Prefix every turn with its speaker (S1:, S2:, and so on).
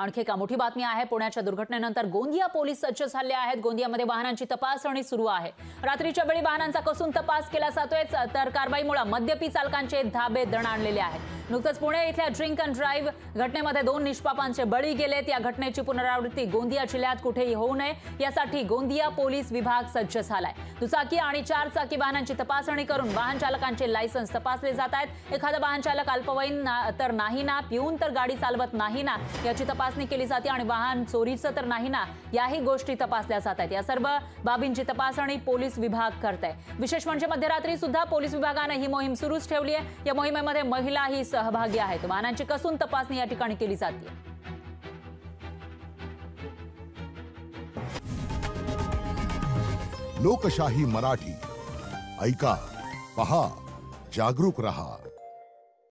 S1: आणखी एका मोठी बातमी आहे। पुण्याच्या दुर्घटनेनंतर गोंदिया पोलीस सज्ज झाले आहेत। गोंदियामध्ये वाहनांची तपासणी सुरू आहे। रात्रीच्या वेळी वाहनांचा कसून तपास केला जातोय, तर कारवाईमुळे मद्यपी चालकांचे धाबे दणाणलेले आहेत। नुकतंच पुणे इथल्या ड्रिंक अँड ड्राईव्ह घटनेमध्ये 2 निष्पापांचे बळी गेलेत। या घटनेची पुनरावृत्ती गोंदिया जिल्ह्यात कुठेही होऊ नये यासाठी गोंदिया पोलीस विभाग सज्ज झालाय। दुचाकी आणि 4 चाकी वाहनांची तपासणी करून वाहन चालकांचे लायसन्स तपासले जात आहेत। एखादा वाहन चालक अल्पवयीन तर नाही ना, पिऊन तर गाडी चालवत नाही ना याची तपासणी केली जाते आणि वाहन चोरीचं तर नाही ना याही गोष्टी तपासल्या जात आहेत। या सर्व बाबींची तपासणी पोलीस विभाग करतंय। विशेष म्हणजे मध्यरात्री सुद्धा पोलीस विभागाने ही मोहीम सुरूच ठेवली आहे। या मोहिमेमध्ये महिलाही सहभागी आहेत। वाहनांची कसून तपासणी या ठिकाणी केली जाते।
S2: लोकशाही मराठी ऐका, पहा, जागरूक रहा।